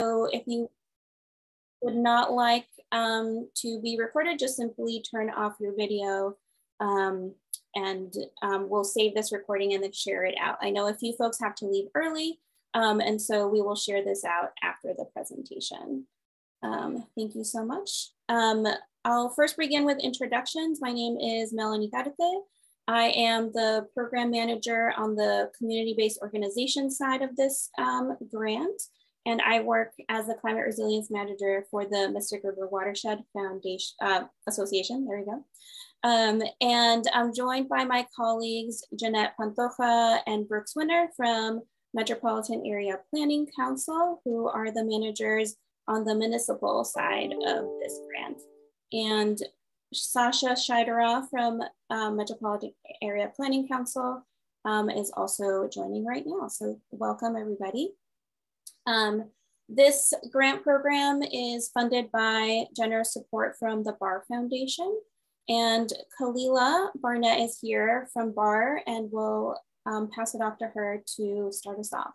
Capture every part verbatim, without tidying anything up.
So if you would not like um, to be recorded, just simply turn off your video um, and um, we'll save this recording and then share it out. I know a few folks have to leave early, um, and so we will share this out after the presentation. Um, thank you so much. Um, I'll first begin with introductions. My name is Melanie Garete. I am the program manager on the community-based organization side of this um, grant, and I work as the climate resilience manager for the Mystic River Watershed Foundation uh, Association. There we go. Um, and I'm joined by my colleagues Jeanette Pantoja and Brooks Winner from Metropolitan Area Planning Council, who are the managers on the municipal side of this grant. And Sasha Scheidera from um, Metropolitan Area Planning Council um, is also joining right now. So welcome everybody. Um, this grant program is funded by generous support from the Barr Foundation, and Kalila Barnett is here from Barr, and we'll um, pass it off to her to start us off.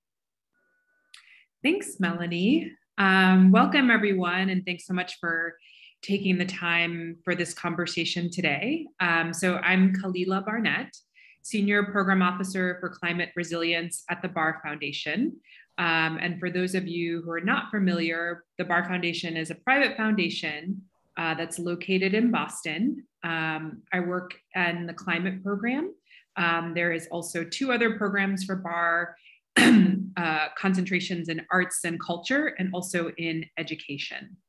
Thanks, Melanie. Um, welcome everyone, and thanks so much for taking the time for this conversation today. Um, so I'm Kalila Barnett, Senior Program Officer for Climate Resilience at the Barr Foundation. Um, and for those of you who are not familiar, the Barr Foundation is a private foundation uh, that's located in Boston. Um, I work in the climate program. Um, there is also two other programs for Barr, uh, concentrations in arts and culture, and also in education.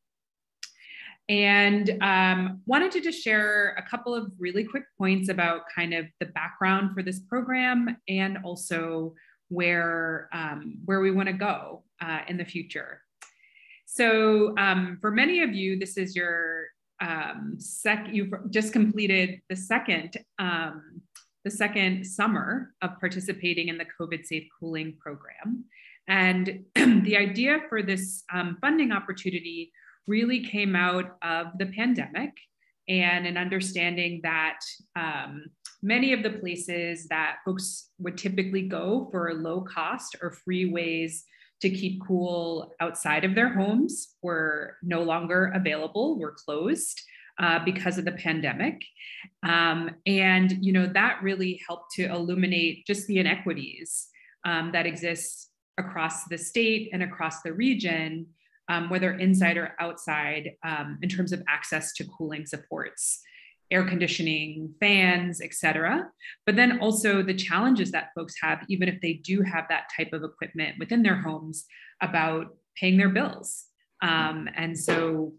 And um, wanted to just share a couple of really quick points about kind of the background for this program and also where, um, where we want to go uh, in the future. So um, for many of you, this is your um, sec, you've just completed the second, um, the second summer of participating in the COVID Safe Cooling program. And the idea for this um, funding opportunity really came out of the pandemic and an understanding that um, many of the places that folks would typically go for low cost or free ways to keep cool outside of their homes were no longer available, were closed uh, because of the pandemic. Um, and you know that really helped to illuminate just the inequities um, that exist across the state and across the region, Um, whether inside or outside, um, in terms of access to cooling supports, air conditioning, fans, et cetera. But then also the challenges that folks have, even if they do have that type of equipment within their homes, about paying their bills. Um, and so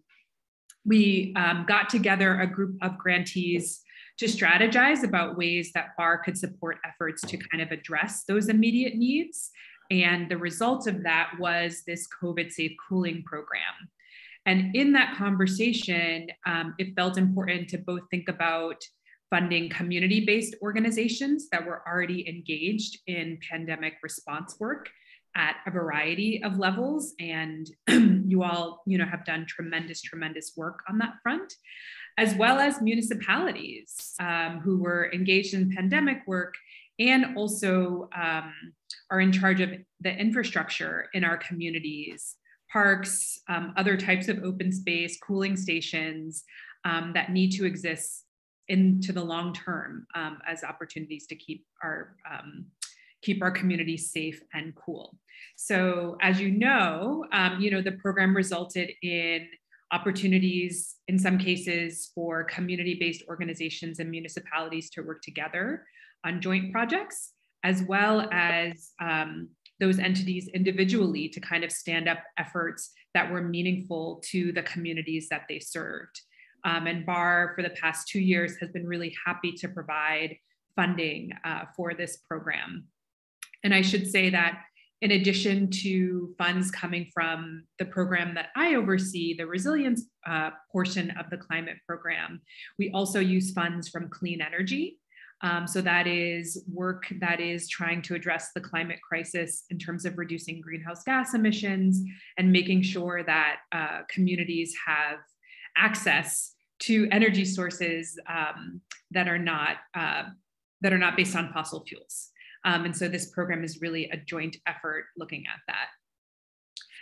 we um, got together a group of grantees to strategize about ways that Barr could support efforts to kind of address those immediate needs. And the result of that was this COVID Safe Cooling program. And in that conversation, um, it felt important to both think about funding community-based organizations that were already engaged in pandemic response work at a variety of levels. And you all, you know, have done tremendous, tremendous work on that front, as well as municipalities um, who were engaged in pandemic work and also um, are in charge of the infrastructure in our communities, parks, um, other types of open space, cooling stations um, that need to exist into the long term um, as opportunities to keep our, um, keep our communities safe and cool. So as you know, um, you know, the program resulted in opportunities in some cases for community-based organizations and municipalities to work together on joint projects, as well as um, those entities individually to kind of stand up efforts that were meaningful to the communities that they served. Um, and Barr, for the past two years, has been really happy to provide funding uh, for this program. And I should say that in addition to funds coming from the program that I oversee, the resilience uh, portion of the climate program, we also use funds from clean energy. Um, so that is work that is trying to address the climate crisis in terms of reducing greenhouse gas emissions and making sure that uh, communities have access to energy sources um, that are not uh, that are not based on fossil fuels. Um, and so this program is really a joint effort looking at that.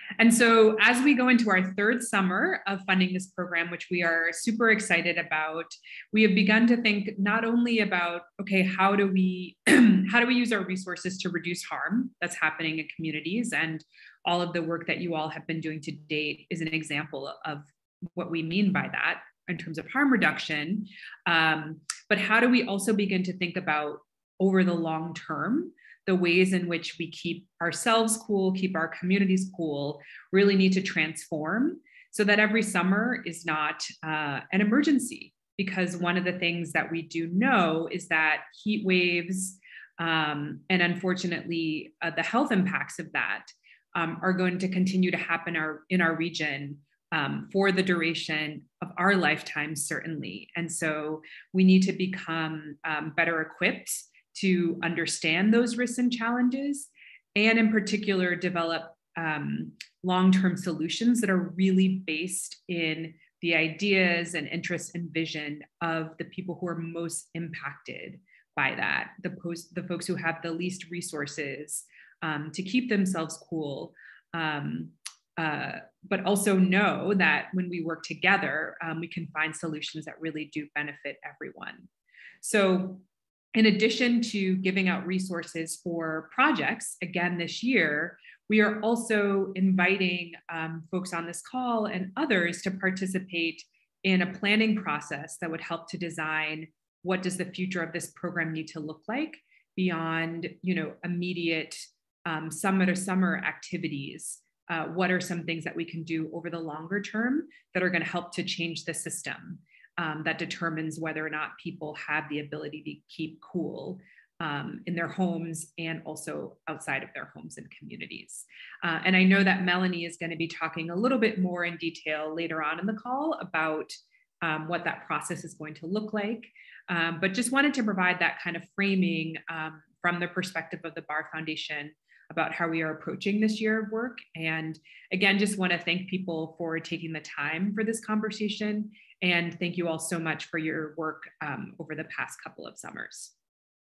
And so as we go into our third summer of funding this program, which we are super excited about, we have begun to think not only about, okay, how do we, how do we use our resources to reduce harm that's happening in communities? And all of the work that you all have been doing to date is an example of what we mean by that in terms of harm reduction. Um, but how do we also begin to think about over the long term, the ways in which we keep ourselves cool, keep our communities cool, really need to transform so that every summer is not uh, an emergency. Because one of the things that we do know is that heat waves um, and unfortunately uh, the health impacts of that um, are going to continue to happen our, in our region um, for the duration of our lifetime, certainly. And so we need to become um, better equipped to understand those risks and challenges, and in particular, develop um, long-term solutions that are really based in the ideas and interests and vision of the people who are most impacted by that, the, post, the folks who have the least resources um, to keep themselves cool, um, uh, but also know that when we work together, um, we can find solutions that really do benefit everyone. So, in addition to giving out resources for projects, again this year, we are also inviting um, folks on this call and others to participate in a planning process that would help to design what does the future of this program need to look like beyond, you know, immediate um, summer to summer activities. Uh, what are some things that we can do over the longer term that are going to help to change the system? Um, that determines whether or not people have the ability to keep cool um, in their homes and also outside of their homes and communities. Uh, and I know that Melanie is going to be talking a little bit more in detail later on in the call about um, what that process is going to look like. Um, but just wanted to provide that kind of framing um, from the perspective of the Barr Foundation about how we are approaching this year of work. And again, just want to thank people for taking the time for this conversation. And thank you all so much for your work um, over the past couple of summers.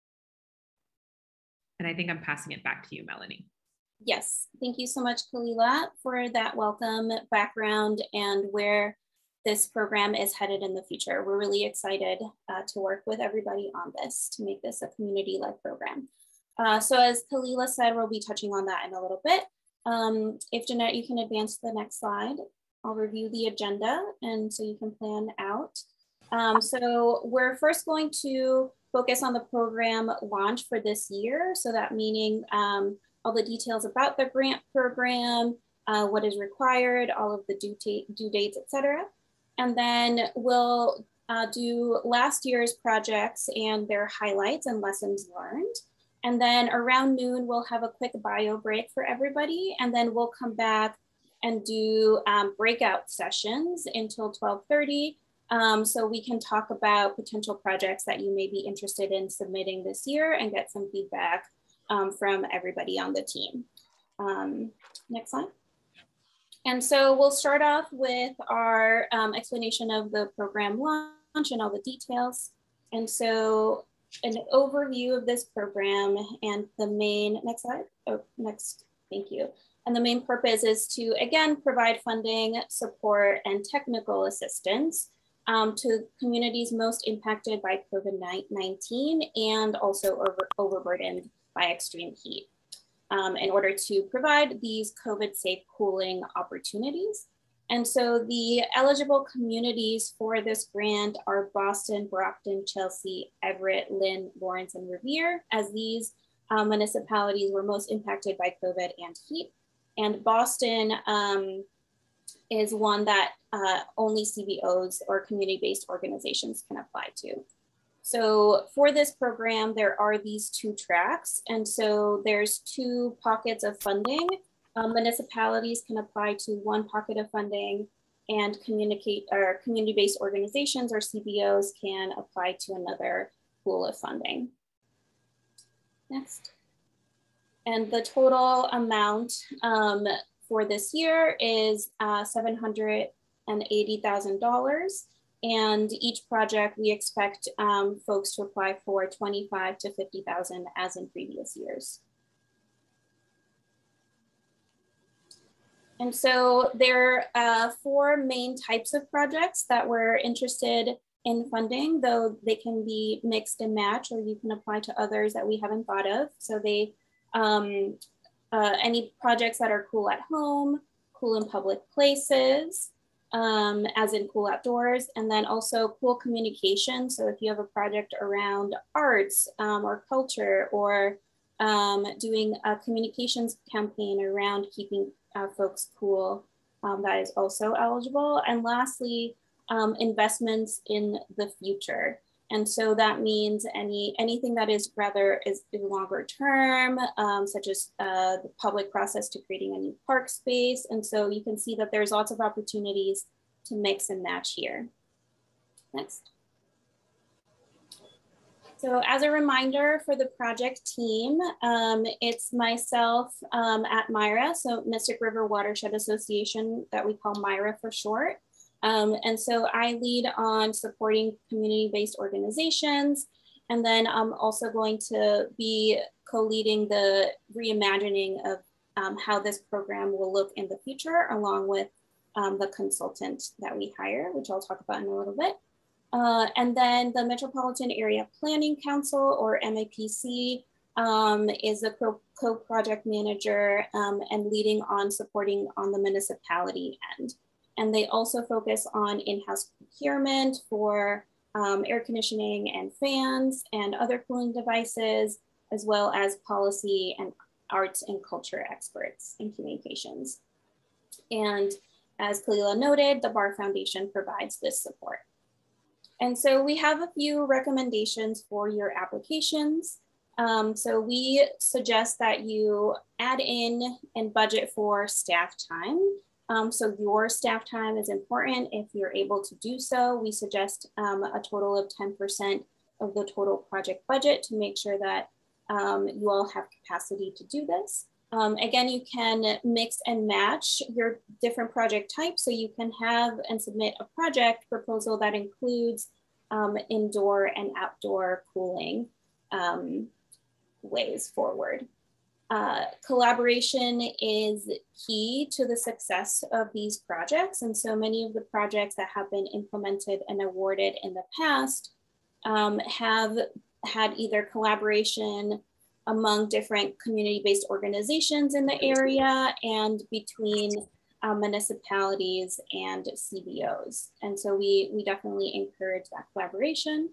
And I think I'm passing it back to you, Melanie. Yes, thank you so much, Kalila, for that welcome background and where this program is headed in the future. We're really excited uh, to work with everybody on this to make this a community-led program. Uh, so as Kalila said, we'll be touching on that in a little bit. Um, if Jeanette, you can advance to the next slide. I'll review the agenda and so you can plan out. Um, so we're first going to focus on the program launch for this year. So that meaning um, all the details about the grant program, uh, what is required, all of the due, due dates, et cetera. And then we'll uh, do last year's projects and their highlights and lessons learned. And then around noon, we'll have a quick bio break for everybody. And then we'll come back and do um, breakout sessions until twelve thirty. Um, so we can talk about potential projects that you may be interested in submitting this year and get some feedback um, from everybody on the team. Um, next slide. And so we'll start off with our um, explanation of the program launch and all the details. And so an overview of this program and the main, next slide, oh, next, thank you. And the main purpose is to, again, provide funding, support, and technical assistance um, to communities most impacted by COVID nineteen and also over, overburdened by extreme heat um, in order to provide these COVID-safe cooling opportunities. And so the eligible communities for this grant are Boston, Brockton, Chelsea, Everett, Lynn, Lawrence, and Revere, as these uh, municipalities were most impacted by COVID and heat. And Boston um, is one that uh, only C B Os or community-based organizations can apply to. So for this program, there are these two tracks. And so there's two pockets of funding. Um, municipalities can apply to one pocket of funding, and communicate or community-based organizations or C B Os can apply to another pool of funding. Next. And the total amount um, for this year is uh, seven hundred eighty thousand dollars. And each project we expect um, folks to apply for twenty-five to fifty thousand as in previous years. And so there are uh, four main types of projects that we're interested in funding, though they can be mixed and match, or you can apply to others that we haven't thought of. So they, um, uh, any projects that are cool at home, cool in public places, um, as in cool outdoors, and then also cool communication. So if you have a project around arts um, or culture, or um, doing a communications campaign around keeping uh, folks cool, um, that is also eligible. And lastly, um, investments in the future. And so that means any anything that is rather is longer term, um, such as uh, the public process to creating a new park space. And so you can see that there's lots of opportunities to mix and match here. Next. So as a reminder for the project team, um, it's myself um, at MyRWA, so Mystic River Watershed Association, that we call MyRWA for short. Um, and so I lead on supporting community-based organizations. And then I'm also going to be co-leading the reimagining of um, how this program will look in the future, along with um, the consultant that we hire, which I'll talk about in a little bit. Uh, and then the Metropolitan Area Planning Council, or M A P C, um, is a co-project manager um, and leading on supporting on the municipality end. And they also focus on in-house procurement for um, air conditioning and fans and other cooling devices, as well as policy and arts and culture experts in communications. And as Kalila noted, the Barr Foundation provides this support. And so we have a few recommendations for your applications. Um, so we suggest that you add in and budget for staff time. Um, so your staff time is important. If you're able to do so, we suggest um, a total of ten percent of the total project budget to make sure that um, you all have capacity to do this. Um, again, you can mix and match your different project types. So you can have and submit a project proposal that includes um, indoor and outdoor cooling um, ways forward. Uh, collaboration is key to the success of these projects. And so many of the projects that have been implemented and awarded in the past um, have had either collaboration among different community-based organizations in the area and between uh, municipalities and C B Os. And so we, we definitely encourage that collaboration.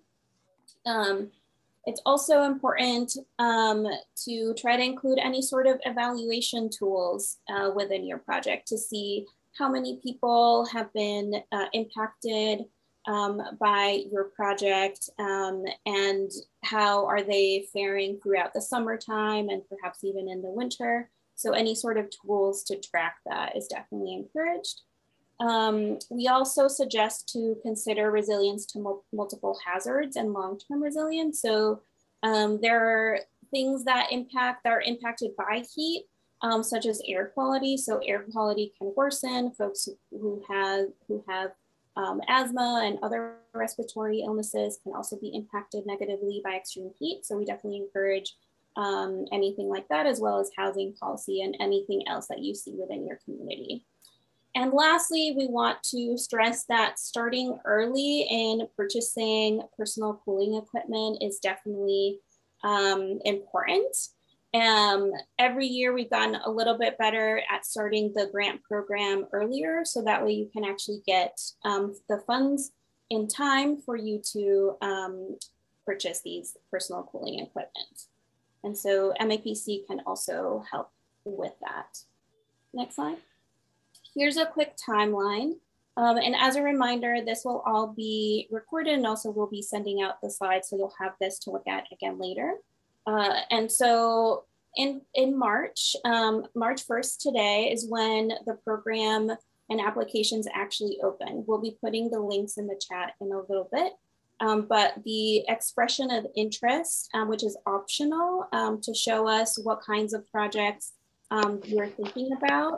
Um, It's also important um, to try to include any sort of evaluation tools uh, within your project to see how many people have been uh, impacted um, by your project um, and how are they faring throughout the summertime and perhaps even in the winter. So any sort of tools to track that is definitely encouraged. Um, we also suggest to consider resilience to mul multiple hazards and long-term resilience. So um, there are things that impact that are impacted by heat, um, such as air quality. So air quality can worsen. Folks who, who have who have um, asthma and other respiratory illnesses can also be impacted negatively by extreme heat. So we definitely encourage um, anything like that, as well as housing policy and anything else that you see within your community. And lastly, we want to stress that starting early in purchasing personal cooling equipment is definitely um, important. Um, every year we've gotten a little bit better at starting the grant program earlier, so that way you can actually get um, the funds in time for you to um, purchase these personal cooling equipment. And so M A P C can also help with that. Next slide. Here's a quick timeline. Um, and as a reminder, this will all be recorded, and also we'll be sending out the slides, so you'll have this to look at again later. Uh, and so in, in March, um, March first today is when the program and applications actually open. We'll be putting the links in the chat in a little bit. Um, but the expression of interest, um, which is optional um, to show us what kinds of projects um, you're thinking about.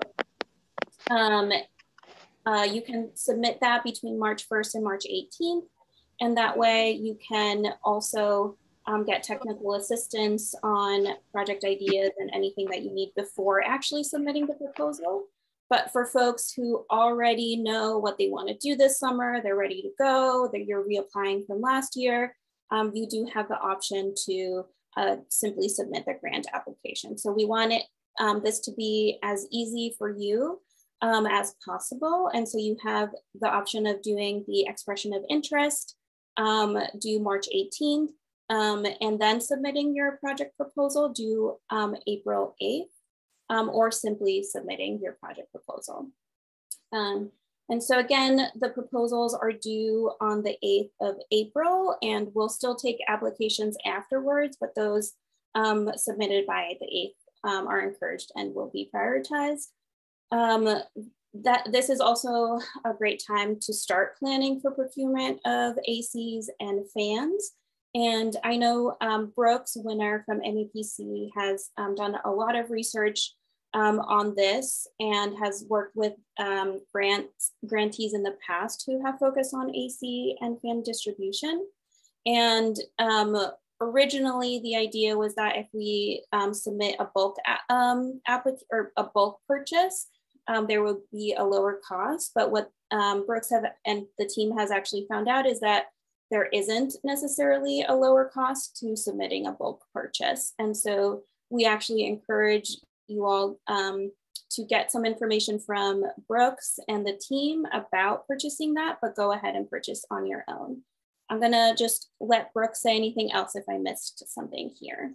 Um, uh, you can submit that between March first and March eighteenth. And that way you can also um, get technical assistance on project ideas and anything that you need before actually submitting the proposal. But for folks who already know what they want to do this summer, they're ready to go, that you're reapplying from last year, um, you do have the option to uh, simply submit the grant application. So we want it, um, this to be as easy for you um, as possible. And so you have the option of doing the expression of interest um, due March eighteenth, um, and then submitting your project proposal due um, April eighth, um, or simply submitting your project proposal. Um, and so again, the proposals are due on the eighth of April, and we'll still take applications afterwards, but those um, submitted by the eighth um, are encouraged and will be prioritized. Um, that this is also a great time to start planning for procurement of A Cs and fans. And I know um, Brooks Winner from M A P C has um, done a lot of research um, on this and has worked with um, grants, grantees in the past who have focused on A C and fan distribution. And um, originally the idea was that if we um, submit a bulk um, applic or a bulk purchase, Um, there will be a lower cost. But what um, Brooks have and the team has actually found out is that there isn't necessarily a lower cost to submitting a bulk purchase. And so we actually encourage you all um, to get some information from Brooks and the team about purchasing that, but go ahead and purchase on your own. I'm gonna just let Brooks say anything else if I missed something here.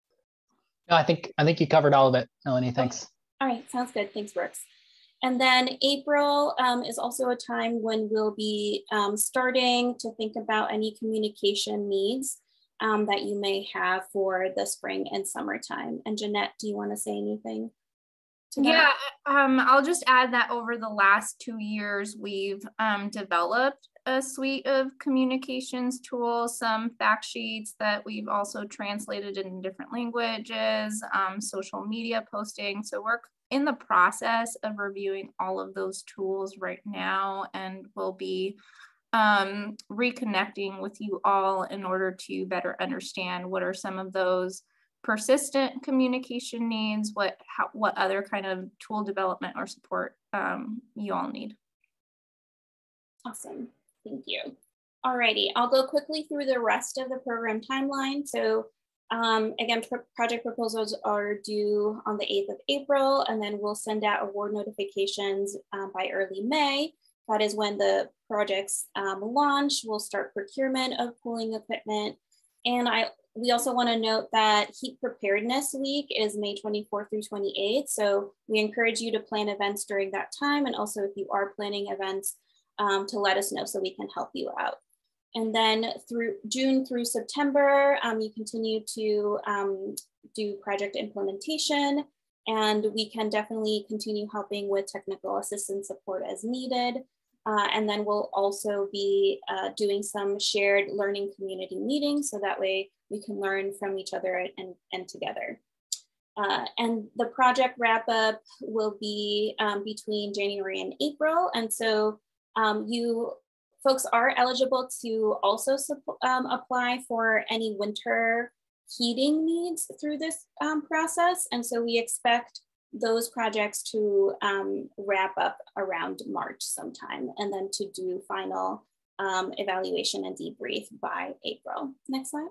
No, I think, I think you covered all of it, Melanie, thanks. Okay. All right, sounds good, thanks Brooks. And then April um, is also a time when we'll be um, starting to think about any communication needs um, that you may have for the spring and summertime. And Jeanette, do you want to say anything to that? Yeah, um, I'll just add that over the last two years, we've um, developed a suite of communications tools, some fact sheets that we've also translated in different languages, um, social media posting. So we're in the process of reviewing all of those tools right now, and we'll be um, reconnecting with you all in order to better understand what are some of those persistent communication needs, what how, what other kind of tool development or support um, you all need. Awesome, thank you. Alrighty, I'll go quickly through the rest of the program timeline. So Um, again, pro project proposals are due on the eighth of April, and then we'll send out award notifications um, by early May. That is when the projects um, launch. We'll start procurement of cooling equipment. And I we also want to note that Heat Preparedness Week is May twenty-fourth through twenty-eighth. So we encourage you to plan events during that time. And also if you are planning events, um, to let us know so we can help you out. And then through June through September, um, you continue to um, do project implementation, and we can definitely continue helping with technical assistance support as needed. Uh, and then we'll also be uh, doing some shared learning community meetings, so that way we can learn from each other and, and together. Uh, and the project wrap up will be um, between January and April. And so um, you folks are eligible to also um, apply for any winter heating needs through this um, process. And so we expect those projects to um, wrap up around March sometime, and then to do final um, evaluation and debrief by April. Next slide.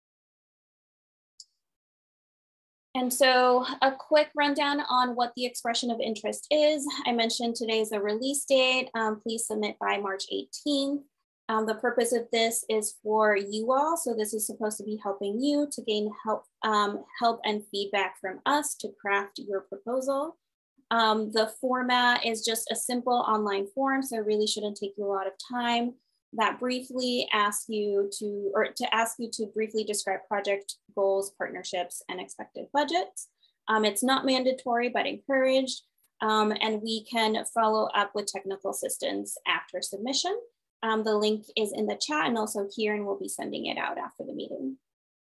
And so a quick rundown on what the expression of interest is. I mentioned today is the release date. Um, please submit by March eighteenth. Um, the purpose of this is for you all. So this is supposed to be helping you to gain help, um, help and feedback from us to craft your proposal. Um, the format is just a simple online form, so it really shouldn't take you a lot of time. That briefly asks you to, or to ask you to briefly describe project goals, partnerships, and expected budgets. Um, it's not mandatory, but encouraged. Um, and we can follow up with technical assistance after submission. Um, the link is in the chat and also here, and we'll be sending it out after the meeting.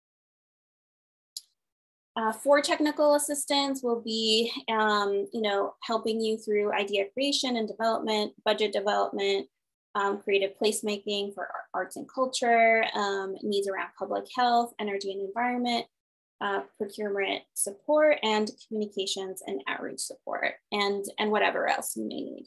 Uh, for technical assistance, we'll be um, you know, helping you through idea creation and development, budget development, Um, creative placemaking for arts and culture, um, needs around public health, energy and environment, uh, procurement support, and communications and outreach support, and, and whatever else you may need.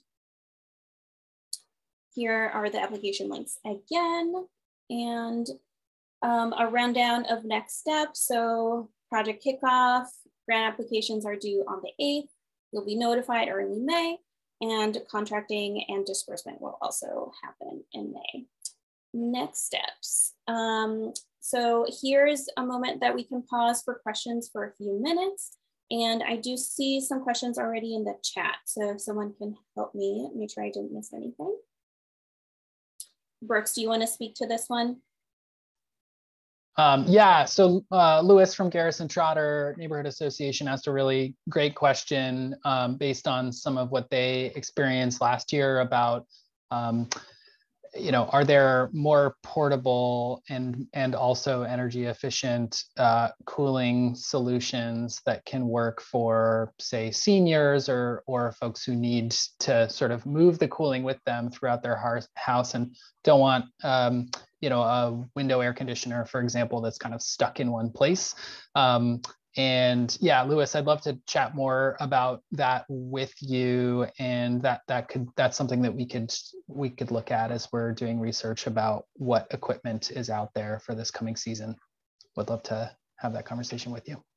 Here are the application links again, and um, a rundown of next steps. So project kickoff, grant applications are due on the eighth. You'll be notified early May, and contracting and disbursement will also happen in May. Next steps. Um, so here's a moment that we can pause for questions for a few minutes. And I do see some questions already in the chat. So if someone can help me, make sure I didn't miss anything. Brooks, do you want to speak to this one? Um, yeah, so uh, Lewis from Garrison Trotter Neighborhood Association asked a really great question um, based on some of what they experienced last year about, um, you know, are there more portable and, and also energy efficient uh, cooling solutions that can work for, say, seniors or, or folks who need to sort of move the cooling with them throughout their house and don't want, um, you know, a window air conditioner, for example, that's kind of stuck in one place. Um, and yeah, Lewis, I'd love to chat more about that with you, and that that could that's something that we could we could look at as we're doing research about what equipment is out there for this coming season. Would love to have that conversation with you.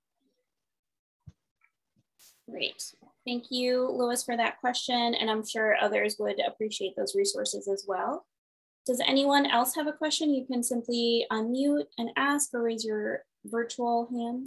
Great. Thank you, Lewis, for that question. And I'm sure others would appreciate those resources as well. Does anyone else have a question? You can simply unmute and ask or raise your virtual hand.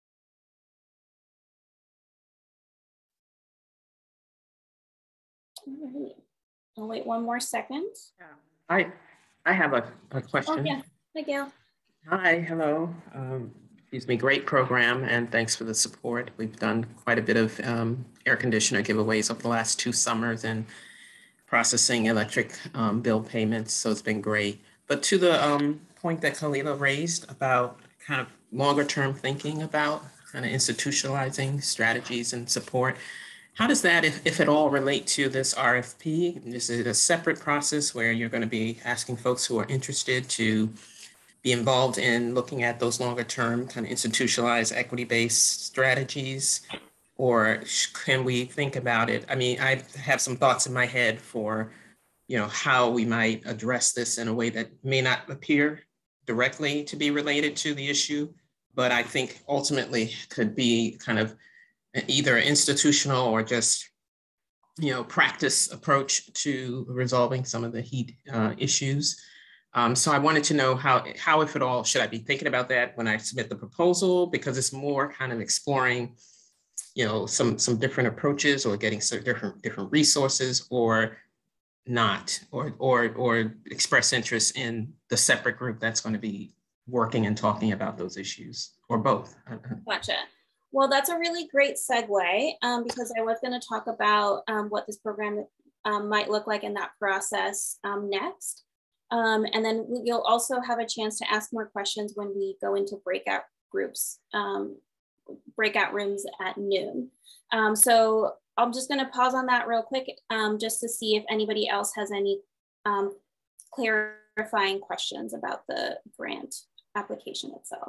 All right. I'll wait one more second. Yeah. I, I have a, a question. Oh, yeah. Hi, Gail. Hi, hello. Um, excuse me, great program, and thanks for the support. We've done quite a bit of um, air conditioner giveaways over the last two summers and processing electric um, bill payments, so it's been great. But to the um, point that Kalila raised about kind of longer term thinking about kind of institutionalizing strategies and support, how does that, if, if at all, relate to this R F P? Is it a separate process where you're going to be asking folks who are interested to be involved in looking at those longer term kind of institutionalized equity-based strategies? Or can we think about it? I mean, I have some thoughts in my head for, you know, how we might address this in a way that may not appear directly to be related to the issue, but I think ultimately could be kind of either institutional or just, you know, practice approach to resolving some of the heat uh, issues. Um, so I wanted to know how, how, if at all, should I be thinking about that when I submit the proposal? Because it's more kind of exploring, you know, some, some different approaches or getting some different, different resources, or not, or, or, or express interest in the separate group that's going to be working and talking about those issues, or both. Gotcha. Well, that's a really great segue um, because I was going to talk about um, what this program um, might look like in that process um, next. Um, and then you'll also have a chance to ask more questions when we go into breakout groups, um, breakout rooms at noon. Um, so I'm just going to pause on that real quick um, just to see if anybody else has any um, clarifying questions about the grant application itself.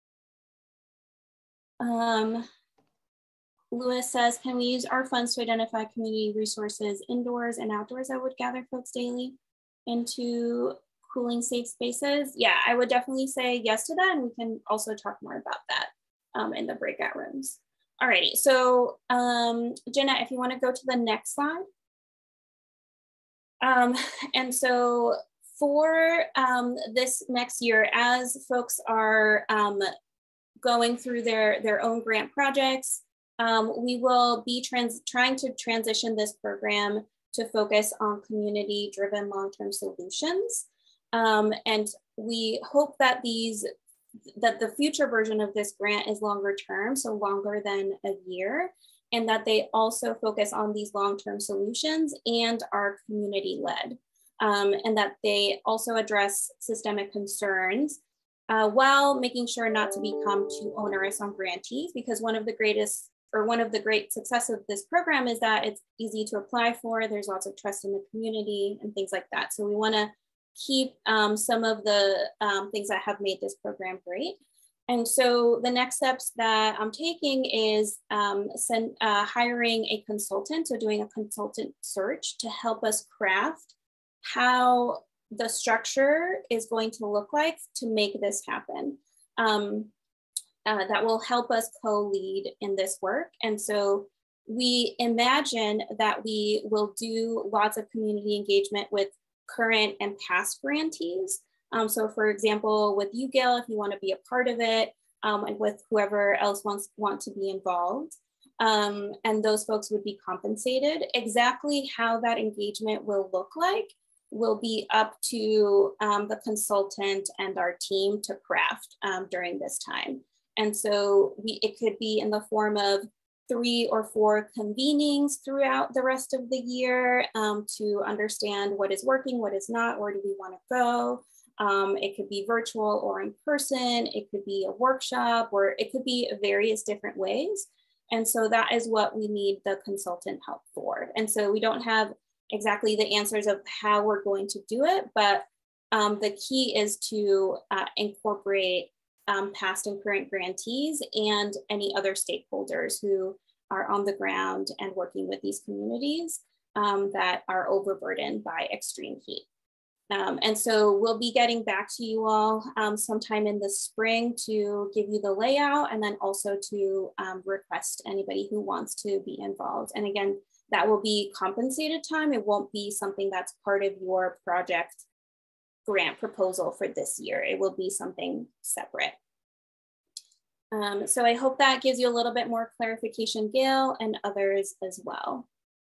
Um, Lewis says, can we use our funds to identify community resources indoors and outdoors that would gather folks daily into cooling safe spaces? Yeah, I would definitely say yes to that. And we can also talk more about that um, in the breakout rooms. Alrighty, so um, Jenna, if you want to go to the next slide. Um, and so for um, this next year, as folks are um, going through their, their own grant projects, um, we will be trans trying to transition this program to focus on community-driven long-term solutions. Um, and we hope that these, that the future version of this grant is longer term, so longer than a year, and that they also focus on these long-term solutions and are community-led, um, and that they also address systemic concerns Uh, while making sure not to become too onerous on grantees, because one of the greatest, or one of the great success of this program is that it's easy to apply for, there's lots of trust in the community and things like that. So we wanna keep um, some of the um, things that have made this program great. And so the next steps that I'm taking is um, send, uh, hiring a consultant, so doing a consultant search to help us craft how the structure is going to look like to make this happen. Um, uh, that will help us co-lead in this work. And so we imagine that we will do lots of community engagement with current and past grantees. Um, so for example, with you, Gail, if you want to be a part of it, um, and with whoever else wants want to be involved, um, and those folks would be compensated. Exactly how that engagement will look like will be up to um, the consultant and our team to craft um, during this time. And so we, it could be in the form of three or four convenings throughout the rest of the year um, to understand what is working, what is not, where do we want to go. Um, it could be virtual or in person, it could be a workshop, or it could be various different ways. And so that is what we need the consultant help for. And so we don't have exactly the answers of how we're going to do it, but um, the key is to uh, incorporate um, past and current grantees and any other stakeholders who are on the ground and working with these communities um, that are overburdened by extreme heat. Um, and so we'll be getting back to you all um, sometime in the spring to give you the layout, and then also to um, request anybody who wants to be involved. And again, that will be compensated time. It won't be something that's part of your project grant proposal for this year. It will be something separate. Um, so I hope that gives you a little bit more clarification, Gail, and others as well.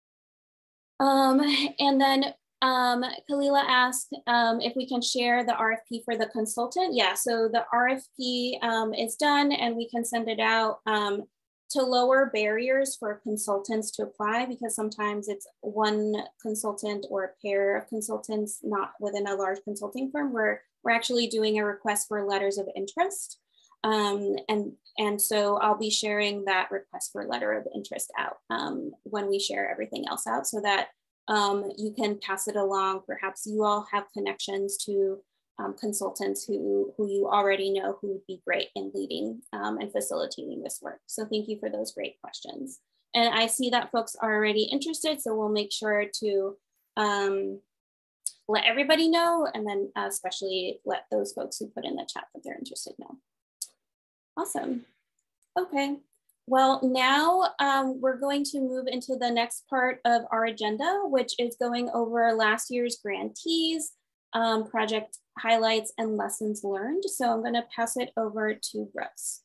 Um, and then um, Kalila asked um, if we can share the R F P for the consultant. Yeah, so the R F P um, is done and we can send it out um, to lower barriers for consultants to apply, because sometimes it's one consultant or a pair of consultants, not within a large consulting firm. We're, we're actually doing a request for letters of interest. Um, and, and so I'll be sharing that request for letter of interest out um, when we share everything else out, so that um, you can pass it along. Perhaps you all have connections to um, consultants who, who you already know who would be great in leading um, and facilitating this work. So thank you for those great questions. And I see that folks are already interested, so we'll make sure to um, let everybody know, and then uh, especially let those folks who put in the chat that they're interested know. Awesome. Okay. Well, now um, we're going to move into the next part of our agenda, which is going over last year's grantees, um, project highlights, and lessons learned. So I'm going to pass it over to Brooks.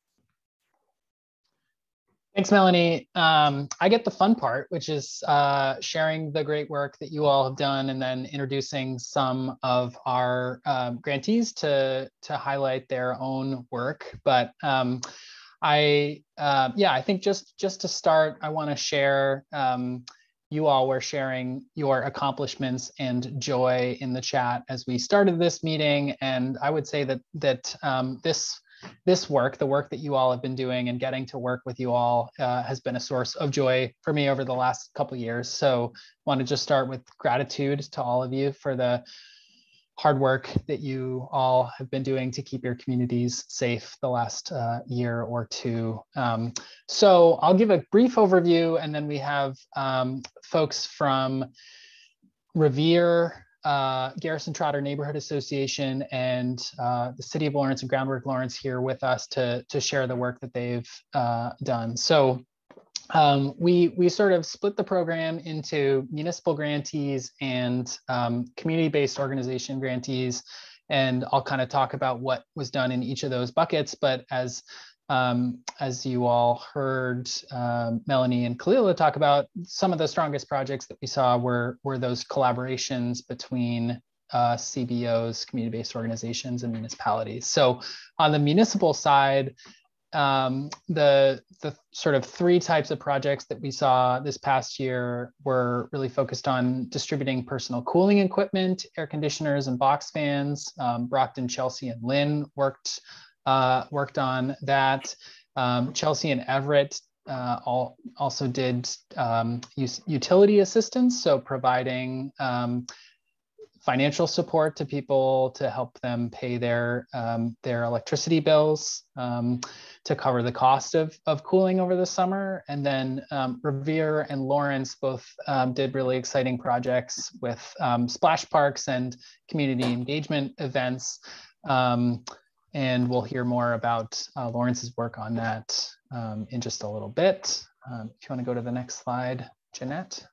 Thanks, Melanie. Um, I get the fun part, which is uh, sharing the great work that you all have done, and then introducing some of our um, grantees to, to highlight their own work. But um, I, uh, yeah, I think just, just to start, I want to share, um, you all were sharing your accomplishments and joy in the chat as we started this meeting. And I would say that, that um, this This work, the work that you all have been doing and getting to work with you all uh, has been a source of joy for me over the last couple of years. So I want to just start with gratitude to all of you for the hard work that you all have been doing to keep your communities safe the last uh, year or two. Um, so I'll give a brief overview, and then we have um, folks from Revere, Uh, Garrison Trotter Neighborhood Association, and uh, the City of Lawrence and Groundwork Lawrence here with us to, to share the work that they've uh, done. So um, we, we sort of split the program into municipal grantees and um, community-based organization grantees, and I'll kind of talk about what was done in each of those buckets. But as Um, as you all heard um, Melanie and Kalila talk about, some of the strongest projects that we saw were, were those collaborations between uh, C B Os, community-based organizations, and municipalities. So on the municipal side, um, the, the sort of three types of projects that we saw this past year were really focused on distributing personal cooling equipment, air conditioners, and box fans. Um, Brockton, Chelsea, and Lynn worked Uh, worked on that. Um, Chelsea and Everett uh, all, also did um, use utility assistance, so providing um, financial support to people to help them pay their, um, their electricity bills, um, to cover the cost of, of cooling over the summer. And then um, Revere and Lawrence both um, did really exciting projects with um, splash parks and community engagement events. Um, and we'll hear more about uh, Lawrence's work on that um, in just a little bit. Um, if you want to go to the next slide, Jeanette.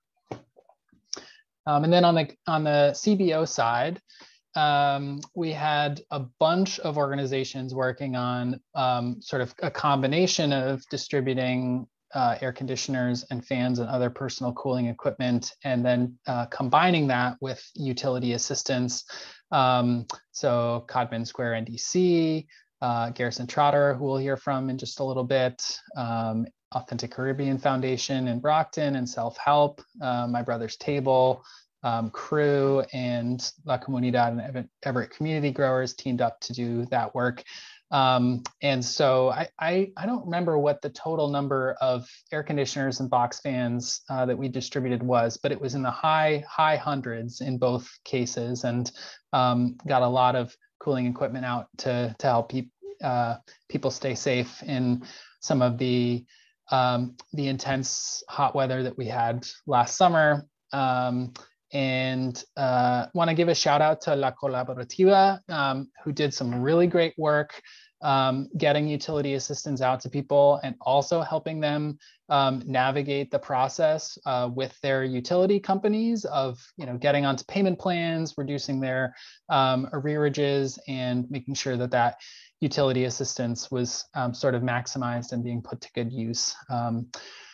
Um, and then on the, on the C B O side, um, we had a bunch of organizations working on um, sort of a combination of distributing uh, air conditioners and fans and other personal cooling equipment, and then uh, combining that with utility assistance. Um, so Codman Square N D C, uh, Garrison Trotter, who we'll hear from in just a little bit, um, Authentic Caribbean Foundation in Brockton, and Self-Help, uh, My Brother's Table, um, Crew, and La Comunidad and Everett Community Growers teamed up to do that work. Um, and so I, I, I don't remember what the total number of air conditioners and box fans uh, that we distributed was, but it was in the high, high hundreds in both cases, and um, got a lot of cooling equipment out to, to help pe uh, people stay safe in some of the Um, the intense hot weather that we had last summer. Um, and uh, want to give a shout out to La Colaborativa, um, who did some really great work um, getting utility assistance out to people, and also helping them um, navigate the process uh, with their utility companies of, you know, getting onto payment plans, reducing their um, arrearages, and making sure that that utility assistance was um, sort of maximized and being put to good use. Um,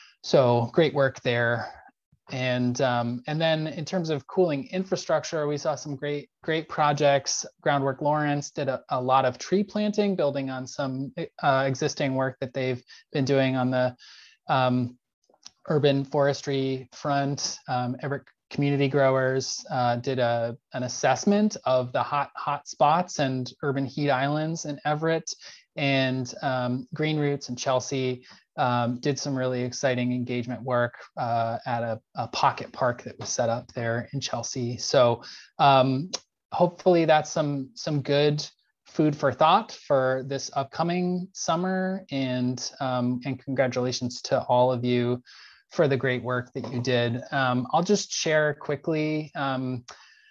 so great work there. And, um, and then in terms of cooling infrastructure, we saw some great, great projects. Groundwork Lawrence did a, a lot of tree planting, building on some uh, existing work that they've been doing on the um, urban forestry front. Um, Everett Community Growers uh, did a, an assessment of the hot, hot spots and urban heat islands in Everett, and um, Green Roots and Chelsea um, did some really exciting engagement work uh, at a, a pocket park that was set up there in Chelsea. So um, hopefully that's some, some good food for thought for this upcoming summer, and, um, and congratulations to all of you for the great work that you did. Um, I'll just share quickly um,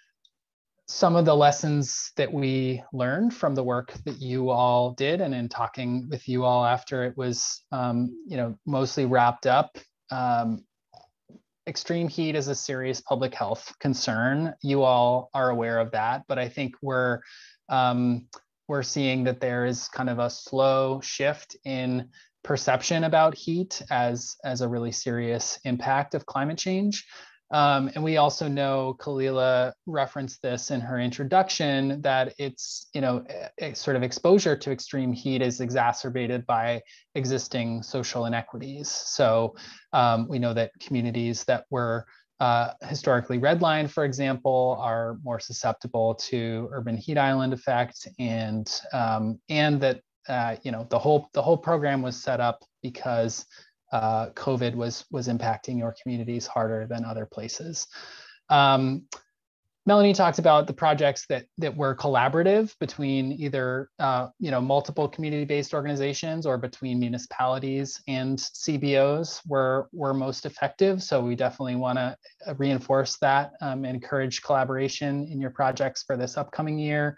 some of the lessons that we learned from the work that you all did, and in talking with you all after it was, um, you know, mostly wrapped up. Um, extreme heat is a serious public health concern. You all are aware of that, but I think we're um, we're seeing that there is kind of a slow shift in perception about heat as, as a really serious impact of climate change. Um, and we also know, Kalila referenced this in her introduction, that it's, you know, a, a sort of exposure to extreme heat is exacerbated by existing social inequities. So um, we know that communities that were uh, historically redlined, for example, are more susceptible to urban heat island effect, and um, and that uh, you know, the whole the whole program was set up because Uh, COVID was was impacting your communities harder than other places. Um, Melanie talked about the projects that that were collaborative between either uh, you know, multiple community-based organizations, or between municipalities and C B Os were were most effective. So we definitely want to reinforce that um, and encourage collaboration in your projects for this upcoming year.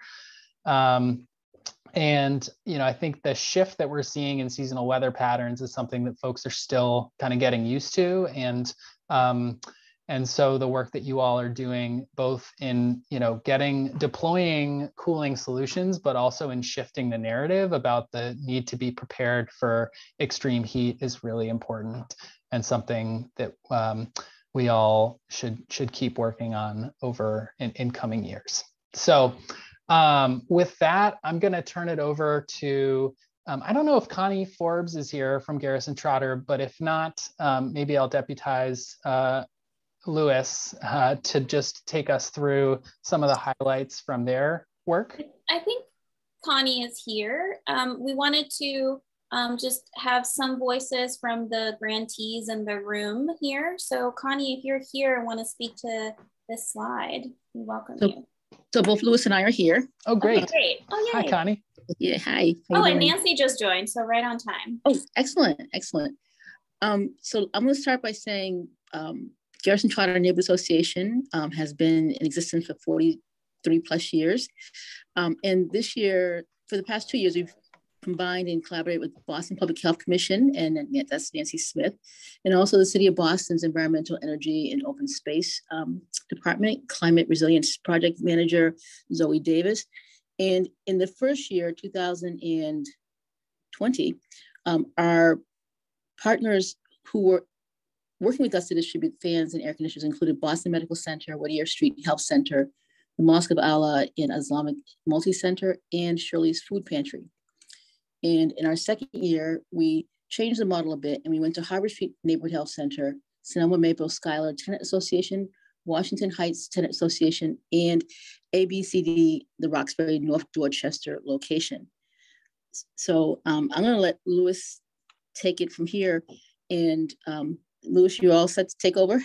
Um, And, you know, I think the shift that we're seeing in seasonal weather patterns is something that folks are still kind of getting used to. And, um, and so the work that you all are doing, both in, you know, getting, deploying cooling solutions, but also in shifting the narrative about the need to be prepared for extreme heat, is really important, and something that um, we all should, should keep working on over in, in coming years. So, Um, with that, I'm going to turn it over to, um, I don't know if Connie Forbes is here from Garrison Trotter, but if not, um, maybe I'll deputize uh, Lewis uh, to just take us through some of the highlights from their work. I think Connie is here. Um, we wanted to um, just have some voices from the grantees in the room here. So Connie, if you're here and want to speak to this slide, we welcome so you. So both Louis and I are here. Oh, great. Okay, great. Oh, yay. Hi, Connie. Yeah, hi. Oh, and Nancy just joined, so right on time. Oh, excellent, excellent. Um, so I'm going to start by saying um, Garrison Trotter Neighborhood Association um, has been in existence for forty-three plus years. Um, and this year, for the past two years, we've combined and collaborated with Boston Public Health Commission, and that's Nancy Smith, and also the City of Boston's Environmental Energy and Open Space um, Department, Climate Resilience Project Manager, Zoe Davis. And in the first year, two thousand twenty, um, our partners who were working with us to distribute fans and air conditioners included Boston Medical Center, Whittier Street Health Center, the Mosque of Allah and Islamic Multi-Center, and Shirley's Food Pantry. And in our second year, we changed the model a bit and we went to Harvard Street Neighborhood Health Center, Sonoma Maple Schuyler Tenant Association, Washington Heights Tenant Association, and A B C D, the Roxbury North Dorchester location. So um, I'm gonna let Louis take it from here. And um, Louis, you're all set to take over?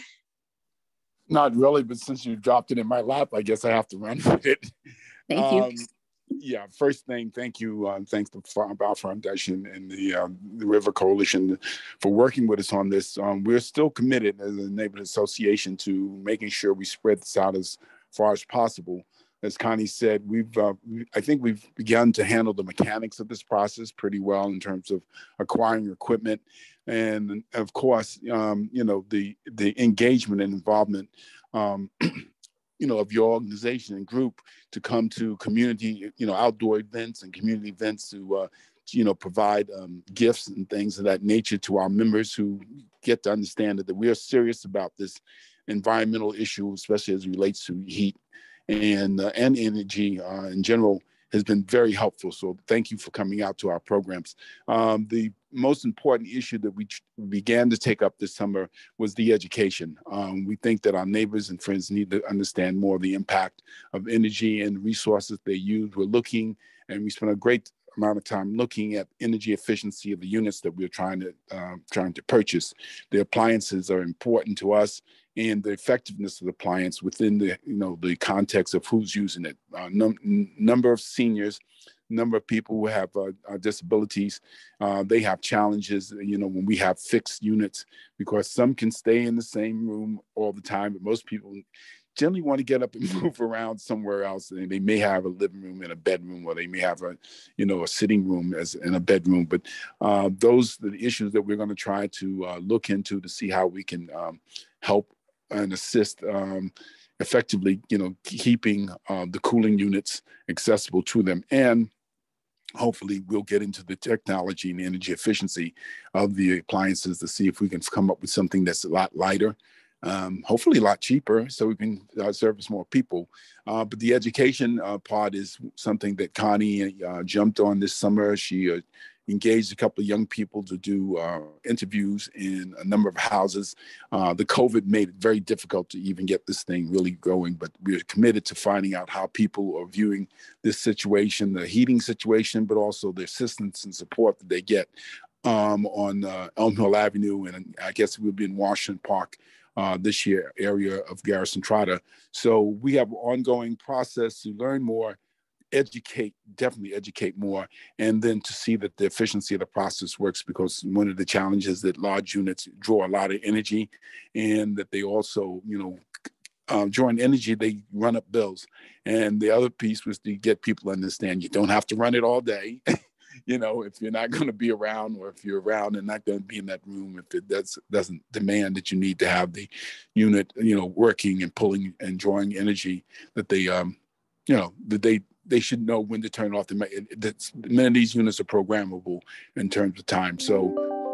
Not really, but since you dropped it in my lap, I guess I have to run with it. Thank um, you. Yeah, first thing, thank you. Uh, thanks to Barr Foundation and the, uh, the River Coalition for working with us on this. Um, we're still committed as a neighborhood association to making sure we spread this out as far as possible. As Connie said, we've uh, I think we've begun to handle the mechanics of this process pretty well in terms of acquiring equipment, and of course, um, you know, the the engagement and involvement. Um, you know, of your organization and group to come to community, you know, outdoor events and community events to, uh, to you know, provide um, gifts and things of that nature to our members who get to understand that, that we are serious about this environmental issue, especially as it relates to heat and, uh, and energy uh, in general, has been very helpful. So thank you for coming out to our programs. Um, the most important issue that we began to take up this summer was the education. Um, we think that our neighbors and friends need to understand more of the impact of energy and resources they use. We're looking, and we spent a great amount of time looking at energy efficiency of the units that we're trying to uh, trying to purchase. The appliances are important to us, and the effectiveness of the appliance within the you know the context of who's using it. Uh, num number of seniors, number of people who have uh, uh, disabilities, uh, they have challenges. You know, when we have fixed units, because some can stay in the same room all the time, but most people generally want to get up and move around somewhere else. And they may have a living room and a bedroom, or they may have a, you know, a sitting room as in a bedroom. But uh, those are the issues that we're going to try to uh, look into to see how we can um, help and assist um, effectively, you know, keeping uh, the cooling units accessible to them. And hopefully we'll get into the technology and the energy efficiency of the appliances to see if we can come up with something that's a lot lighter. Um, hopefully a lot cheaper so we can uh, service more people. Uh, but the education uh, part is something that Connie uh, jumped on this summer. She uh, engaged a couple of young people to do uh, interviews in a number of houses. Uh, the COVID made it very difficult to even get this thing really going, but we're committed to finding out how people are viewing this situation, the heating situation, but also the assistance and support that they get um, on uh, Elm Hill Avenue, and I guess we'll be in Washington Park Uh, this year, area of Garrison Trotter. So we have an ongoing process to learn more, educate, definitely educate more, and then to see that the efficiency of the process works, because one of the challenges that large units draw a lot of energy, and that they also, you know, um, drawing energy, they run up bills. And the other piece was to get people to understand you don't have to run it all day. You know, if you're not going to be around, or if you're around and not going to be in that room, if it does, doesn't demand that you need to have the unit, you know, working and pulling and drawing energy, that they, um, you know, that they, they should know when to turn off the, that's, many of these units are programmable in terms of time. So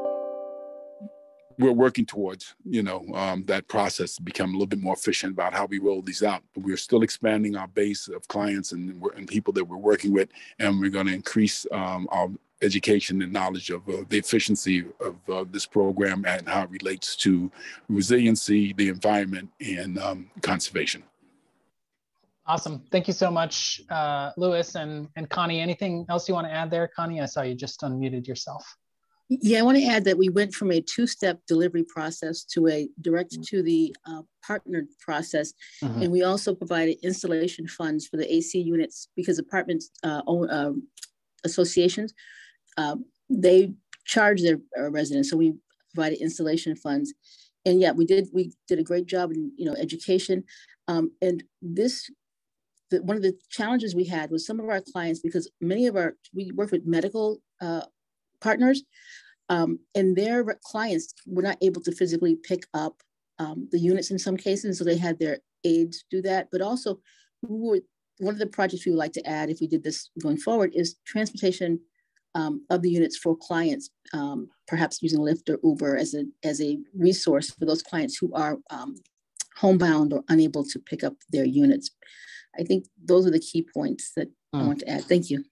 we're working towards, you know, um, that process to become a little bit more efficient about how we roll these out. But we're still expanding our base of clients and, and people that we're working with, and we're going to increase um, our education and knowledge of uh, the efficiency of uh, this program and how it relates to resiliency, the environment, and um, conservation. Awesome. Thank you so much, uh, Louis and, and Connie. Anything else you want to add there, Connie? I saw you just unmuted yourself. Yeah, I want to add that we went from a two-step delivery process to a direct to the uh, partnered process. Mm-hmm. And we also provided installation funds for the A C units because apartments uh, own, uh, associations, uh, they charge their uh, residents. So we provided installation funds. And yeah, we did, we did a great job in, you know, education. Um, and this, the, one of the challenges we had was some of our clients, because many of our, we work with medical uh, partners, um, and their clients were not able to physically pick up um, the units in some cases, so they had their aides do that. But also, we were, one of the projects we would like to add, if we did this going forward, is transportation um, of the units for clients, um, perhaps using Lyft or Uber as a as a resource for those clients who are um, homebound or unable to pick up their units. I think those are the key points that mm. I want to add. Thank you.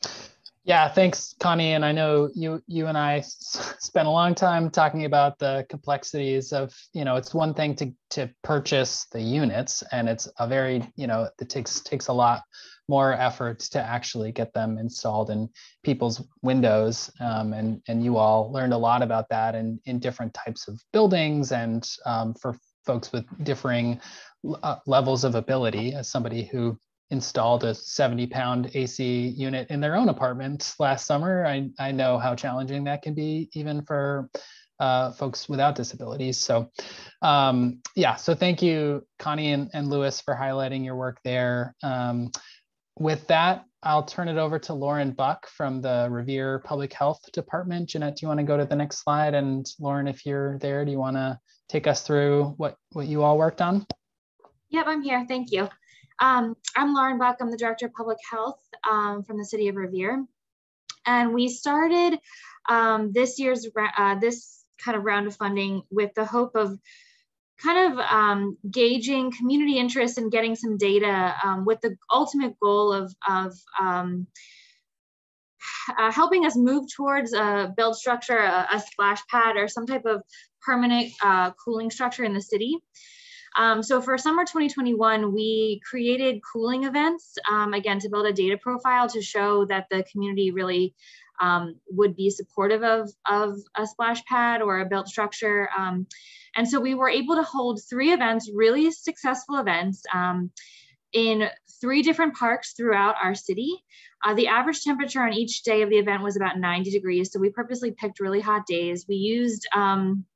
Yeah, thanks, Connie. And I know you you and I s- spent a long time talking about the complexities of, you know, it's one thing to to purchase the units, and it's a very, you know, it takes takes a lot more effort to actually get them installed in people's windows. Um, and, and you all learned a lot about that in, in different types of buildings and um, for folks with differing uh, levels of ability. As somebody who installed a seventy pound A C unit in their own apartment last summer, I, I know how challenging that can be even for uh, folks without disabilities. So um, yeah, so thank you, Connie and, and Louis, for highlighting your work there. Um, with that, I'll turn it over to Lauren Buck from the Revere Public Health Department. Jeanette, do you want to go to the next slide? And Lauren, if you're there, do you want to take us through what, what you all worked on? Yep, I'm here. Thank you. Um, I'm Lauren Buck. I'm the Director of Public Health um, from the City of Revere. And we started um, this year's, uh, this kind of round of funding with the hope of kind of um, gauging community interest and getting some data um, with the ultimate goal of, of um, uh, helping us move towards a build structure, a, a splash pad, or some type of permanent uh, cooling structure in the city. Um, so for summer twenty twenty-one, we created cooling events, um, again, to build a data profile to show that the community really um, would be supportive of, of a splash pad or a built structure. Um, and so we were able to hold three events, really successful events, um, in three different parks throughout our city. Uh, the average temperature on each day of the event was about ninety degrees. So we purposely picked really hot days. We used, um,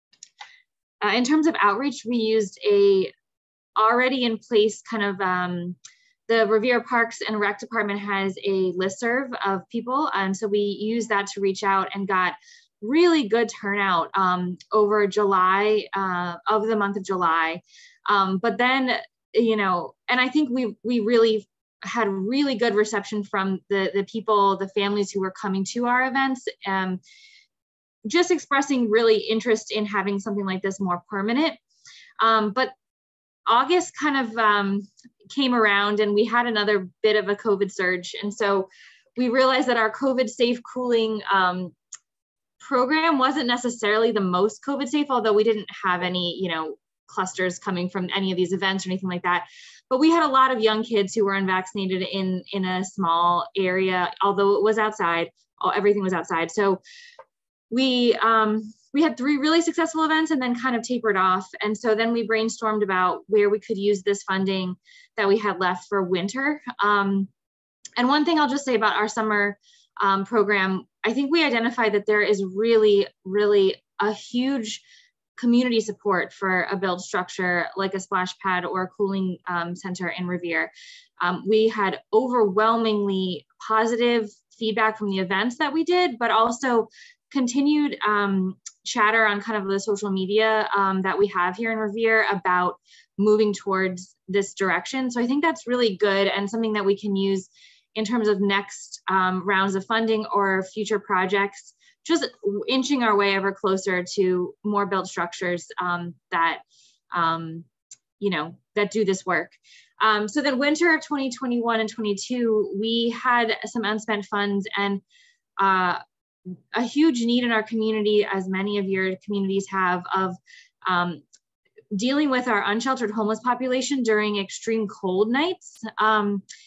Uh, in terms of outreach, we used a already in place kind of, um, the Revere Parks and Rec Department has a listserv of people. And so we used that to reach out and got really good turnout um, over July, uh, of the month of July. Um, but then, you know, and I think we we really had really good reception from the, the people, the families who were coming to our events. Um, just expressing really interest in having something like this more permanent. Um, but August kind of um, came around and we had another bit of a COVID surge. And so we realized that our COVID safe cooling um, program wasn't necessarily the most COVID safe, although we didn't have any, you know, clusters coming from any of these events or anything like that. But we had a lot of young kids who were unvaccinated in, in a small area, although it was outside, everything was outside. So We um, we had three really successful events and then kind of tapered off. And so then we brainstormed about where we could use this funding that we had left for winter. Um, and one thing I'll just say about our summer um, program, I think we identified that there is really, really a huge community support for a build structure like a splash pad or a cooling um, center in Revere. Um, we had overwhelmingly positive feedback from the events that we did, but also continued um, chatter on kind of the social media um, that we have here in Revere about moving towards this direction. So I think that's really good and something that we can use in terms of next um, rounds of funding or future projects, just inching our way ever closer to more built structures um, that, um, you know, that do this work. Um, so then winter of twenty twenty-one and twenty-two, we had some unspent funds and uh, a huge need in our community, as many of your communities have, of um, dealing with our unsheltered homeless population during extreme cold nights. Um,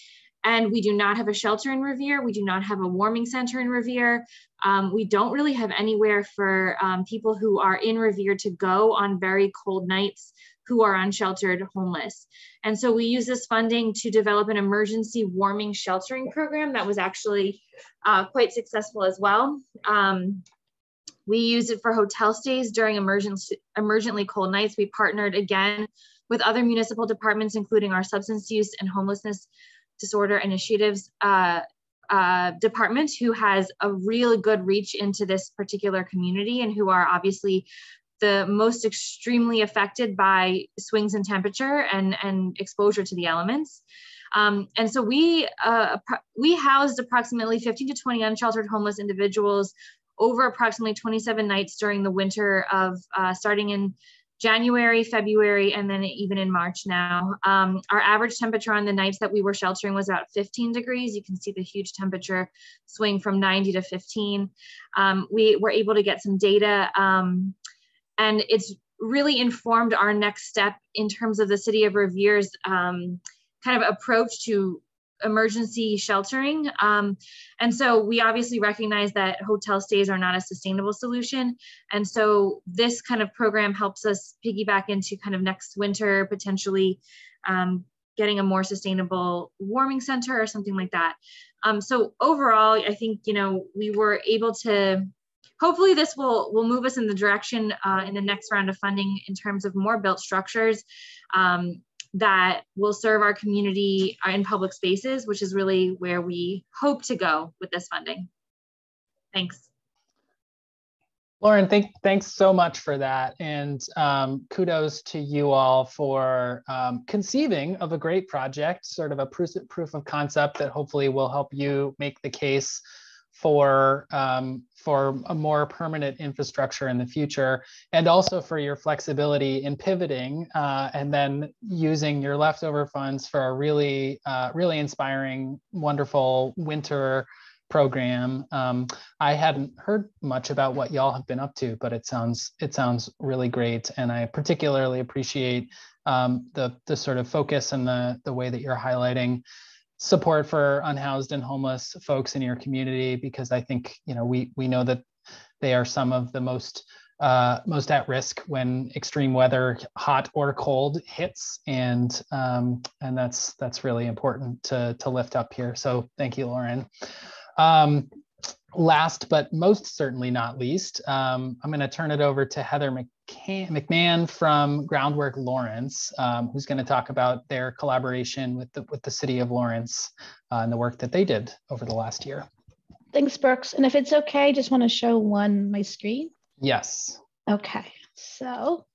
And we do not have a shelter in Revere. We do not have a warming center in Revere. Um, we don't really have anywhere for um, people who are in Revere to go on very cold nights who are unsheltered homeless. And so we use this funding to develop an emergency warming sheltering program that was actually uh, quite successful as well. Um, we use it for hotel stays during emergency, emergently cold nights. We partnered again with other municipal departments, including our substance use and homelessness disorder initiatives uh, uh, department, who has a really good reach into this particular community and who are obviously the most extremely affected by swings in temperature and, and exposure to the elements. Um, and so we, uh, we housed approximately fifteen to twenty unsheltered homeless individuals over approximately twenty-seven nights during the winter of uh, starting in January, February, and then even in March now. Um, our average temperature on the nights that we were sheltering was about fifteen degrees. You can see the huge temperature swing from ninety to fifteen. Um, we were able to get some data, um, and it's really informed our next step in terms of the City of Revere's um, kind of approach to emergency sheltering. Um, and so we obviously recognize that hotel stays are not a sustainable solution. And so this kind of program helps us piggyback into kind of next winter, potentially um, getting a more sustainable warming center or something like that. Um, so overall, I think, you know, we were able to, hopefully this will, will move us in the direction uh, in the next round of funding in terms of more built structures um, that will serve our community in public spaces, which is really where we hope to go with this funding. Thanks. Lauren, thank, thanks so much for that. And um, kudos to you all for um, conceiving of a great project, sort of a proof, proof of concept that hopefully will help you make the case for um, for a more permanent infrastructure in the future, and also for your flexibility in pivoting uh, and then using your leftover funds for a really, uh, really inspiring, wonderful winter program. Um, I hadn't heard much about what y'all have been up to, but it sounds it sounds really great, and I particularly appreciate um, the the sort of focus and the the way that you're highlighting support for unhoused and homeless folks in your community, because I think, you know, we we know that they are some of the most uh, most at risk when extreme weather, hot or cold, hits, and um, and that's that's really important to to lift up here. So thank you, Lauren. Um, last but most certainly not least, um, I'm going to turn it over to Heather McCann, McMahon from Groundwork Lawrence, um, who's going to talk about their collaboration with the, with the City of Lawrence uh, and the work that they did over the last year. Thanks, Brooks. And if it's okay, I just want to show one my screen. Yes. Okay, so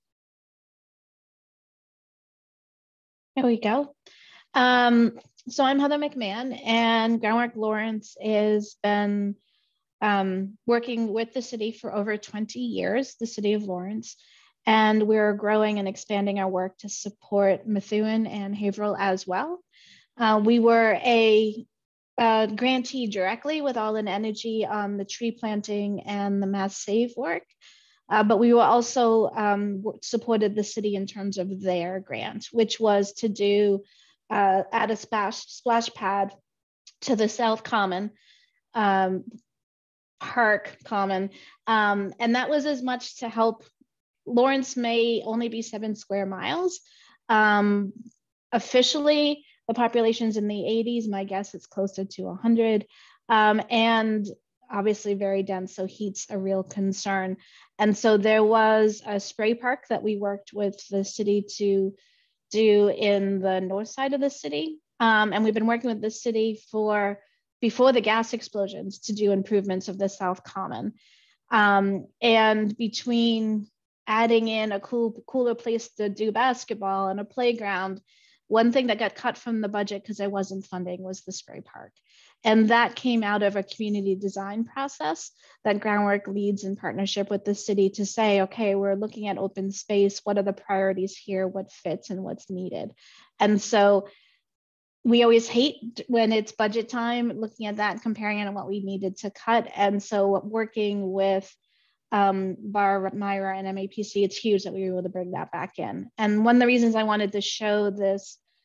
there we go. Um, so I'm Heather McMahon, and Groundwork Lawrence has been um, working with the city for over twenty years, the City of Lawrence, and we're growing and expanding our work to support Methuen and Haverhill as well. Uh, we were a uh, grantee directly with All in Energy on the tree planting and the mass save work, uh, but we were also um, supported the city in terms of their grant, which was to do uh, add a splash, splash pad to the South Common, um, Park Common, um, and that was as much to help. Lawrence may only be seven square miles. Um, officially, the population's in the eighties. My guess it's closer to one hundred, um, and obviously very dense, so heat's a real concern. And so there was a spray park that we worked with the city to do in the north side of the city, um, and we've been working with the city for before the gas explosions to do improvements of the South Common. Um, and between adding in a cool, cooler place to do basketball and a playground, one thing that got cut from the budget because there wasn't funding was the spray park. And that came out of a community design process that Groundwork leads in partnership with the city to say, okay, we're looking at open space. What are the priorities here? What fits and what's needed? And so we always hate when it's budget time, looking at that, comparing it to what we needed to cut. And so working with um, Barr, MyRWA, and M A P C, it's huge that we were able to bring that back in. And one of the reasons I wanted to show this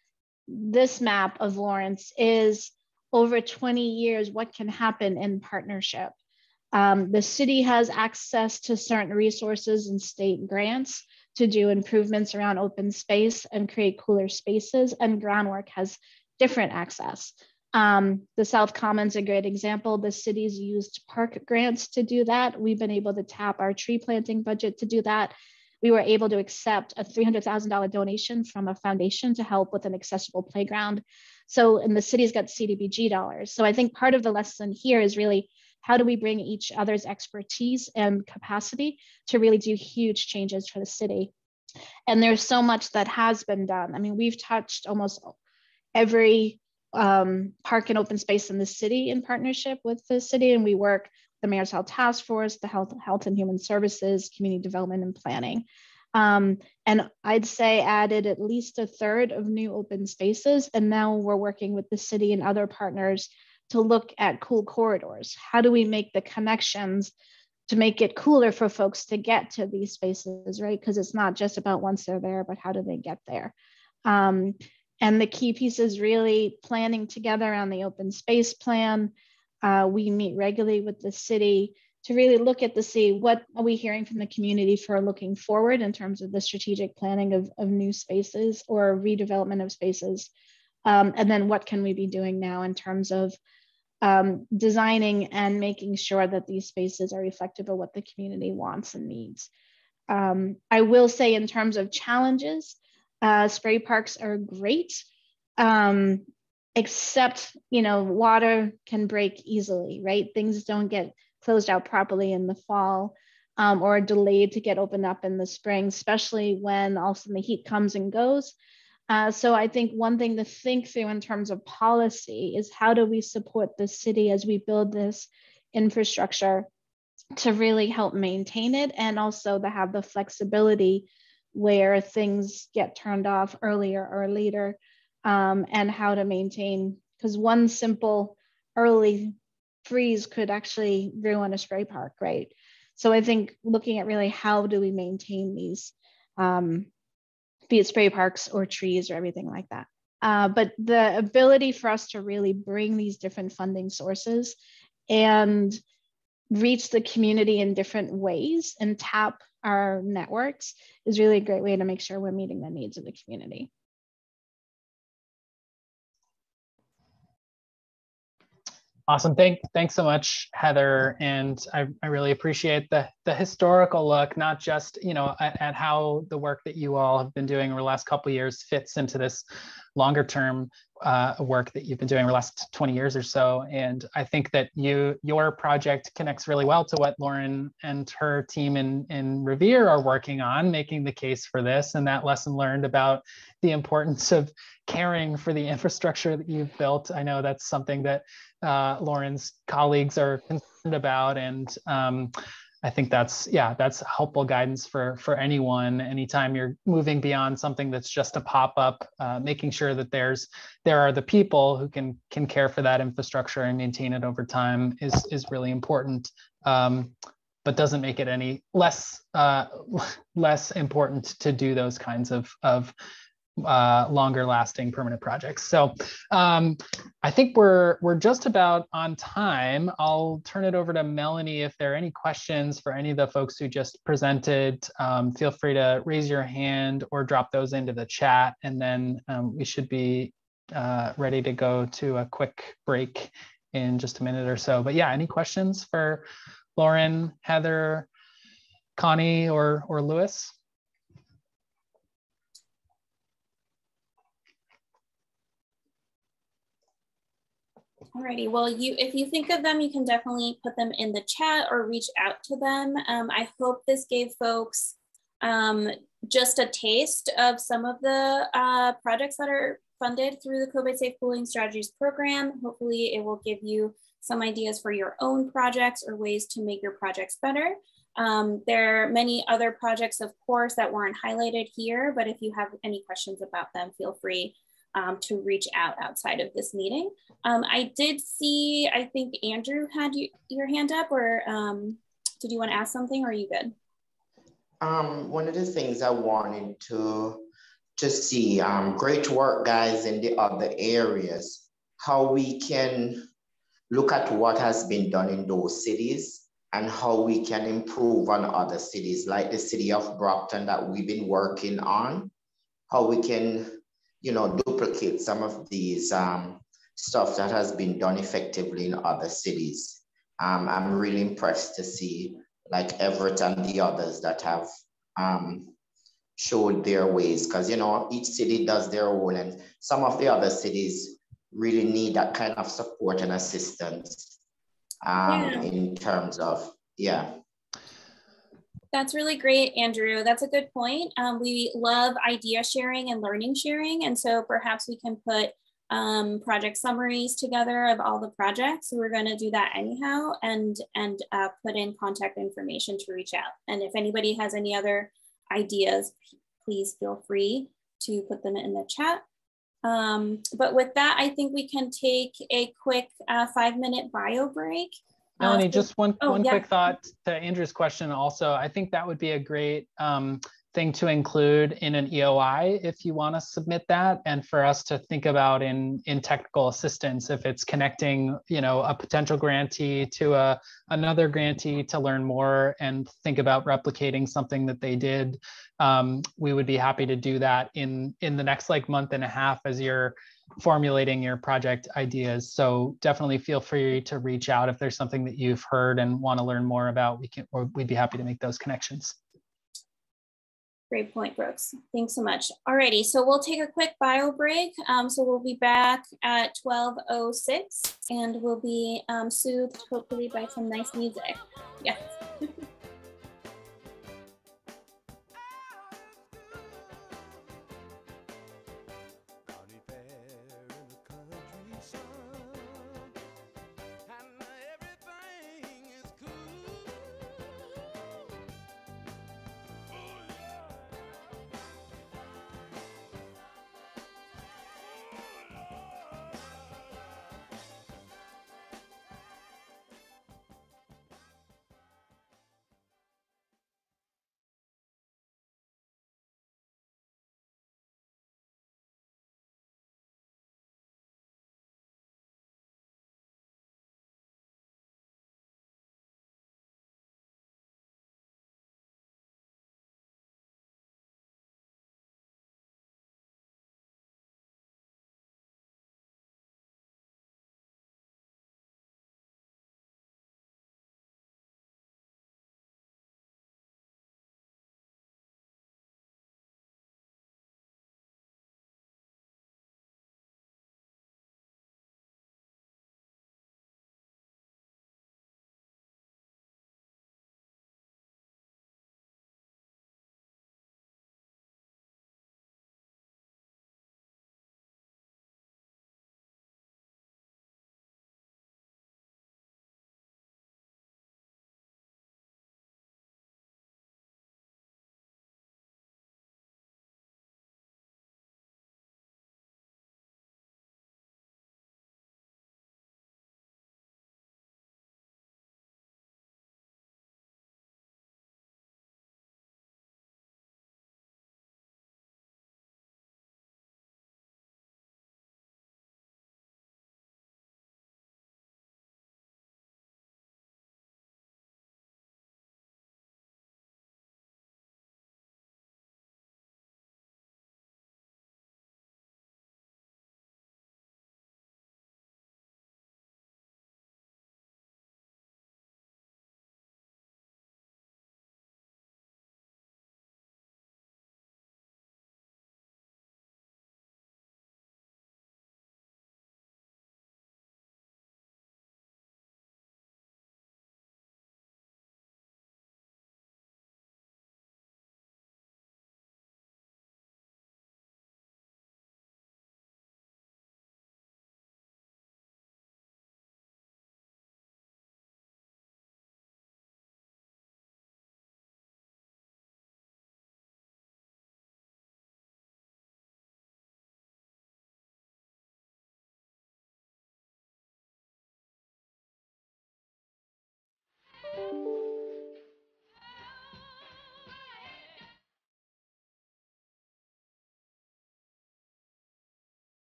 this map of Lawrence is over twenty years, what can happen in partnership. Um, the city has access to certain resources and state grants to do improvements around open space and create cooler spaces, and groundwork has different access. Um, the South Common's a great example. The city's used park grants to do that. We've been able to tap our tree planting budget to do that. We were able to accept a three hundred thousand dollar donation from a foundation to help with an accessible playground. So, and the city's got C D B G dollars. So I think part of the lesson here is really, how do we bring each other's expertise and capacity to really do huge changes for the city? And there's so much that has been done. I mean, we've touched almost every um, park and open space in the city in partnership with the city. And we work the Mayor's Health Task Force, the Health, Health and Human Services, Community Development and Planning. Um, and I'd say added at least a third of new open spaces. And now we're working with the city and other partners to look at cool corridors. How do we make the connections to make it cooler for folks to get to these spaces, right? Because it's not just about once they're there, but how do they get there? Um, and the key piece is really planning together on the open space plan. Uh, we meet regularly with the city to really look at the city. What are we hearing from the community for looking forward in terms of the strategic planning of, of new spaces or redevelopment of spaces? Um, and then what can we be doing now in terms of um, designing and making sure that these spaces are reflective of what the community wants and needs. Um, I will say in terms of challenges, uh, spray parks are great, um, except, you know, water can break easily, right? Things don't get closed out properly in the fall um, or delayed to get opened up in the spring, especially when all of a sudden the heat comes and goes. Uh, so I think one thing to think through in terms of policy is how do we support the city as we build this infrastructure to really help maintain it, and also to have the flexibility where things get turned off earlier or later, um, and how to maintain, because one simple early freeze could actually ruin a spray park, right? So I think looking at really how do we maintain these, um, be it spray parks or trees or everything like that. Uh, but the ability for us to really bring these different funding sources and reach the community in different ways and tap our networks is really a great way to make sure we're meeting the needs of the community. Awesome. Thank, thanks so much, Heather. And I, I really appreciate the, the historical look, not just, you know, at, at how the work that you all have been doing over the last couple of years fits into this longer term uh, work that you've been doing over the last twenty years or so. And I think that you, your project connects really well to what Lauren and her team in, in Revere are working on, making the case for this, and that lesson learned about the importance of caring for the infrastructure that you've built. I know that's something that uh, Lauren's colleagues are concerned about. And um, I think that's, yeah, that's helpful guidance for, for anyone, anytime you're moving beyond something that's just a pop-up, uh, making sure that there's, there are the people who can, can care for that infrastructure and maintain it over time is, is really important. Um, but doesn't make it any less, uh, less important to do those kinds of, of uh, longer lasting permanent projects. So um, I think we're, we're just about on time. I'll turn it over to Melanie. If there are any questions for any of the folks who just presented, um, feel free to raise your hand or drop those into the chat, and then um, we should be uh, ready to go to a quick break in just a minute or so. But yeah, any questions for Lauren, Heather, Connie, or, or Lewis? Alrighty, well, you if you think of them, you can definitely put them in the chat or reach out to them. Um, I hope this gave folks um, just a taste of some of the uh, projects that are funded through the COVID Safe Cooling Strategies program. Hopefully it will give you some ideas for your own projects or ways to make your projects better. Um, there are many other projects, of course, that weren't highlighted here, but if you have any questions about them, feel free Um, to reach out outside of this meeting. Um, I did see, I think Andrew had you, your hand up, or um, did you want to ask something, or are you good? Um, one of the things I wanted to to see, um, great work, guys, in the other areas, how we can look at what has been done in those cities and how we can improve on other cities, like the city of Brockton that we've been working on, how we can, you know, duplicate some of these um, stuff that has been done effectively in other cities. Um, I'm really impressed to see like Everett and the others that have um, showed their ways, because, you know, each city does their own, and some of the other cities really need that kind of support and assistance um, Yeah. in terms of, yeah. That's really great, Andrew. That's a good point. Um, we love idea sharing and learning sharing. And so perhaps we can put um, project summaries together of all the projects. So we're going to do that anyhow, and, and uh, put in contact information to reach out. And if anybody has any other ideas, please feel free to put them in the chat. Um, but with that, I think we can take a quick uh, five minute bio break. Melanie, uh, so, just one, oh, one yeah. quick thought to Andrew's question also. I think that would be a great um, thing to include in an E O I if you want to submit that, and for us to think about in, in technical assistance, if it's connecting, you know, a potential grantee to a, another grantee to learn more and think about replicating something that they did. Um, we would be happy to do that in, in the next like month and a half as you're formulating your project ideas. So definitely feel free to reach out if there's something that you've heard and want to learn more about. We can, or we'd be happy to make those connections. Great point, Brooks. Thanks so much. Alrighty, so we'll take a quick bio break. Um, so we'll be back at twelve oh six, and we'll be um, soothed hopefully by some nice music. Yes.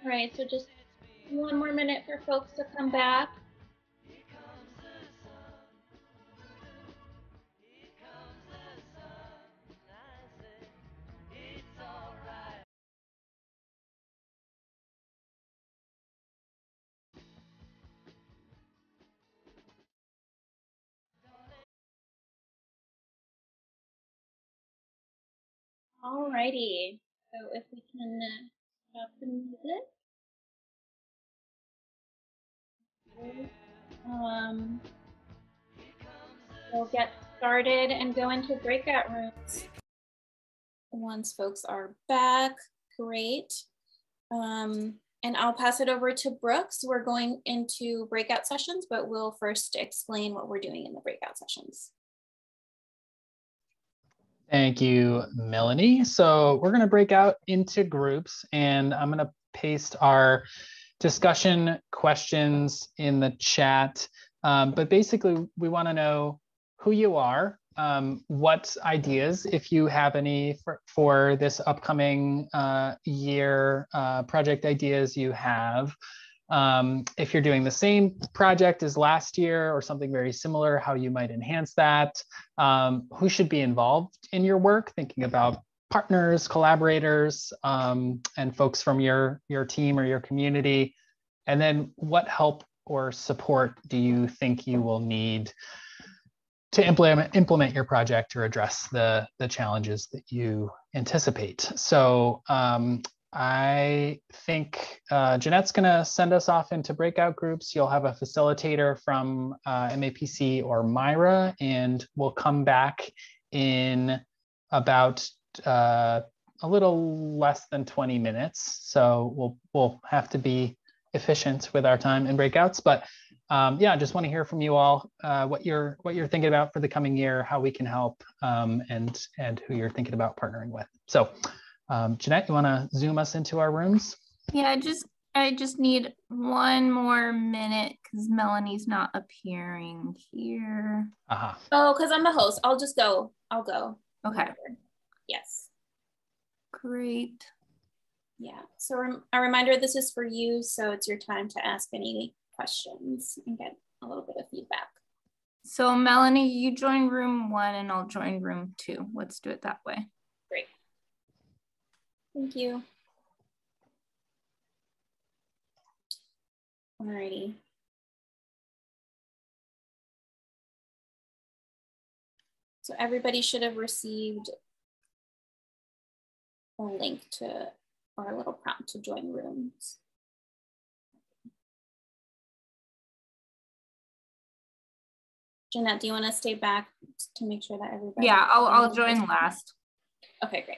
All right, so just one more minute for folks to come back. All righty, so if we can uh, stop the music. Um, we'll get started and go into breakout rooms. Once folks are back, great. Um, and I'll pass it over to Brooks. We're going into breakout sessions, but we'll first explain what we're doing in the breakout sessions. Thank you, Melanie. So we're going to break out into groups, and I'm going to paste our discussion questions in the chat. Um, but basically, we want to know who you are, um, what ideas, if you have any, for, for this upcoming uh, year, uh, project ideas you have. Um, if you're doing the same project as last year or something very similar, how you might enhance that, um, who should be involved in your work, thinking about partners, collaborators, um, and folks from your, your team or your community. And then what help or support do you think you will need to implement, implement your project or address the, the challenges that you anticipate? So um, I think uh, Jeanette's gonna send us off into breakout groups. You'll have a facilitator from uh, M A P C or MyRWA, and we'll come back in about uh, a little less than twenty minutes. So we'll, we'll have to be efficient with our time in breakouts, but um, yeah, just want to hear from you all uh, what you're what you're thinking about for the coming year, how we can help, um, and and who you're thinking about partnering with. So um, Jeanette, you want to zoom us into our rooms? Yeah, I just I just need one more minute because Melanie's not appearing here. Uh-huh. Oh, because I'm the host. I'll just go. I'll go. Okay. Yes. Great. Yeah. So a reminder, this is for you, so it's your time to ask any questions and get a little bit of feedback. So Melanie, you join room one and I'll join room two. Let's do it that way. Great. Thank you. Alrighty. So everybody should have received a link to our little prompt to join rooms. Jeanette, do you want to stay back to make sure that everybody? Yeah, I'll, I'll join last. Okay, great.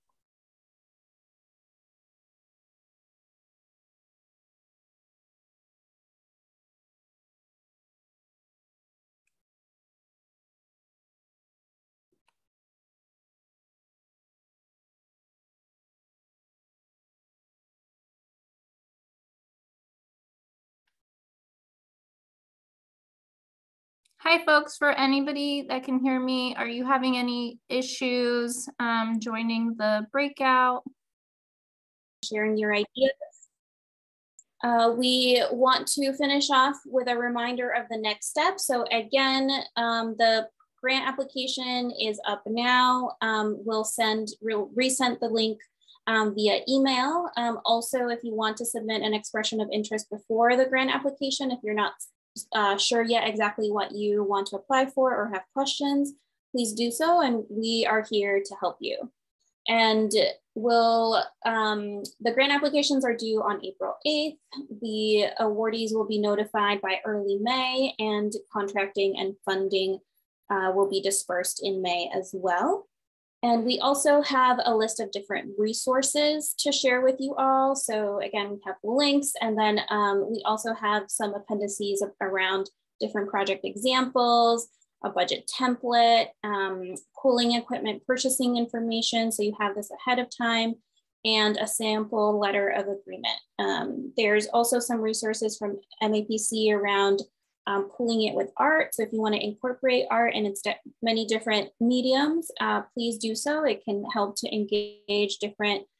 Hi folks, for anybody that can hear me, are you having any issues um, joining the breakout? Sharing your ideas. Uh, we want to finish off with a reminder of the next step. So again, um, the grant application is up now. Um, we'll send, we'll resend the link um, via email. Um, also, if you want to submit an expression of interest before the grant application, if you're not uh, sure yet exactly what you want to apply for or have questions, please do so, and we are here to help you. And we'll, um, the grant applications are due on April eighth. The awardees will be notified by early May, and contracting and funding uh, will be dispersed in May as well. And we also have a list of different resources to share with you all. So again, we have links, and then um, we also have some appendices around different project examples, a budget template, um, pooling equipment purchasing information, so you have this ahead of time, and a sample letter of agreement. Um, there's also some resources from M A P C around um, pooling it with art. So if you want to incorporate art in its many different mediums, uh, please do so. It can help to engage different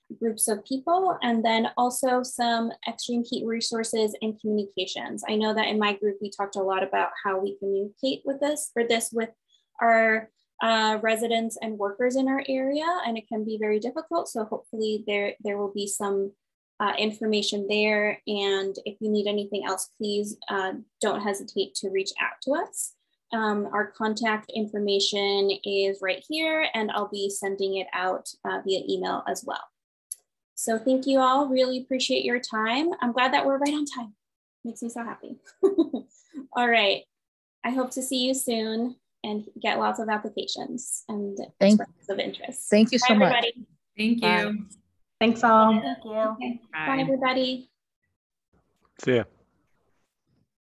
groups of people, and then also some extreme heat resources and communications. I know that in my group, we talked a lot about how we communicate with this, for this with our uh, residents and workers in our area, and it can be very difficult. So hopefully there, there will be some uh, information there. And if you need anything else, please uh, don't hesitate to reach out to us. Um, our contact information is right here, and I'll be sending it out uh, via email as well. So thank you all, really appreciate your time. I'm glad that we're right on time. Makes me so happy. All right, I hope to see you soon and get lots of applications and Thank, expressions of interest. Thank you Bye, so everybody. much. Thank you. Bye. Thanks all. Thank you. Okay. Bye. Bye, everybody. See ya.